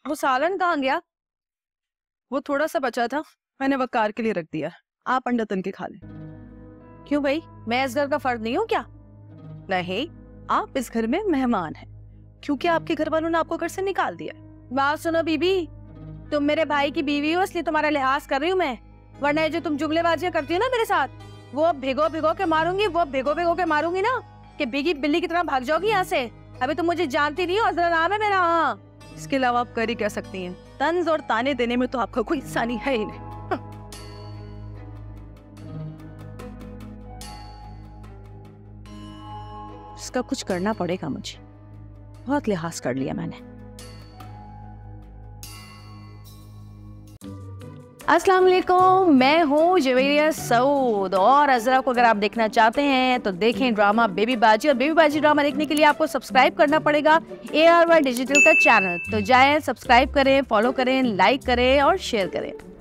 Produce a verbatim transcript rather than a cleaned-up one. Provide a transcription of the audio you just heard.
वो सालन कहाँ गया? वो थोड़ा सा बचा था, मैंने वकार के लिए रख दिया। आप अंडा तन के खा लें। क्यों भाई, मैं इस घर का फर्द नहीं हूँ क्या? नहीं, आप इस घर में मेहमान हैं, क्योंकि आपके घर वालों ने आपको घर से निकाल दिया। बात सुनो बीबी, तुम मेरे भाई की बीवी हो इसलिए तुम्हारा लिहाज कर रही हूँ मैं, वरना ये जो तुम जुमलेबाजियां करती हो ना मेरे साथ, वो भिगो भिगो के मारूंगी, वो भिगो भिगो के मारूंगी ना कि बिगी बिल्ली की तरह भाग जाओगी यहाँ से। अभी तुम मुझे जानती नहीं हो, अजरा नाम है मेरा। हाँ, इसके अलावा आप कर ही क्या सकती हैं? तंज और ताने देने में तो आपका कोई हिस्सा नहीं है ही नहीं। इसका कुछ करना पड़ेगा मुझे, बहुत लिहाज कर लिया मैंने। अस्सलाम वालेकुम, मैं हूँ जवेरिया सऊद और अजरा को अगर आप देखना चाहते हैं तो देखें ड्रामा बेबी बाजी। और बेबी बाजी ड्रामा देखने के लिए आपको सब्सक्राइब करना पड़ेगा ए आर वाई डिजिटल का चैनल। तो जाएं, सब्सक्राइब करें, फॉलो करें, लाइक करें और शेयर करें।